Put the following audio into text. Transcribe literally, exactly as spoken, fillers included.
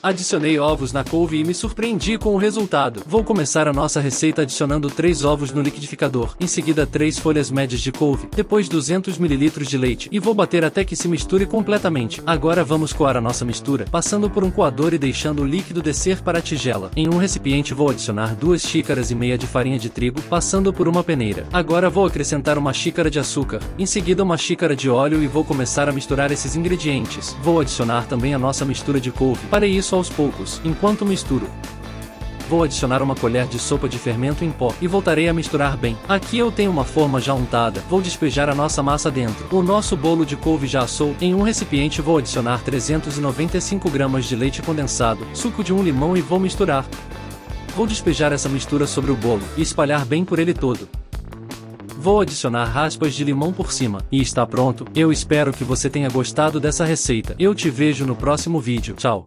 Adicionei ovos na couve e me surpreendi com o resultado. Vou começar a nossa receita adicionando três ovos no liquidificador, em seguida três folhas médias de couve, depois duzentos mililitros de leite, e vou bater até que se misture completamente. Agora vamos coar a nossa mistura, passando por um coador e deixando o líquido descer para a tigela. Em um recipiente vou adicionar duas xícaras e meia de farinha de trigo, passando por uma peneira. Agora vou acrescentar uma xícara de açúcar, em seguida uma xícara de óleo e vou começar a misturar esses ingredientes. Vou adicionar também a nossa mistura de couve. Farei isso aos poucos, enquanto misturo. Vou adicionar uma colher de sopa de fermento em pó e voltarei a misturar bem. Aqui eu tenho uma forma já untada. Vou despejar a nossa massa dentro. O nosso bolo de couve já assou. Em um recipiente vou adicionar trezentos e noventa e cinco gramas de leite condensado, suco de um limão e vou misturar. Vou despejar essa mistura sobre o bolo e espalhar bem por ele todo. Vou adicionar raspas de limão por cima. E está pronto. Eu espero que você tenha gostado dessa receita. Eu te vejo no próximo vídeo. Tchau.